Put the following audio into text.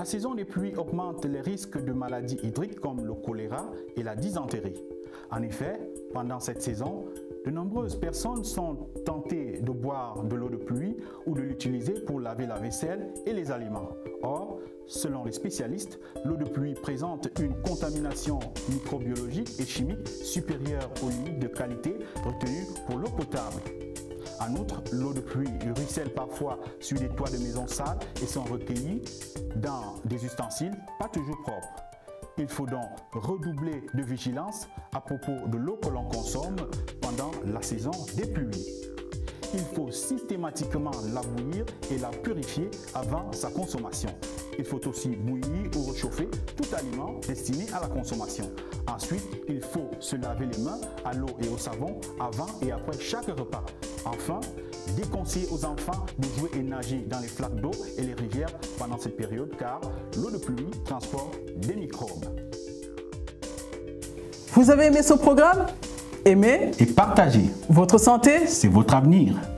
La saison des pluies augmente les risques de maladies hydriques comme le choléra et la dysenterie. En effet, pendant cette saison, de nombreuses personnes sont tentées de boire de l'eau de pluie ou de l'utiliser pour laver la vaisselle et les aliments. Or, selon les spécialistes, l'eau de pluie présente une contamination microbiologique et chimique supérieure aux limites de qualité retenues pour l'eau potable. En outre, l'eau de pluie ruisselle parfois sur des toits de maisons sales et sont recueillies dans des ustensiles pas toujours propres. Il faut donc redoubler de vigilance à propos de l'eau que l'on consomme pendant la saison des pluies. Il faut systématiquement la bouillir et la purifier avant sa consommation. Il faut aussi bouillir ou réchauffer tout aliment destiné à la consommation. Ensuite, il faut se laver les mains à l'eau et au savon avant et après chaque repas. Enfin, déconseiller aux enfants de jouer et nager dans les flaques d'eau et les rivières pendant cette période car l'eau de pluie transporte des microbes. Vous avez aimé ce programme? Aimez et partagez. Votre santé, c'est votre avenir.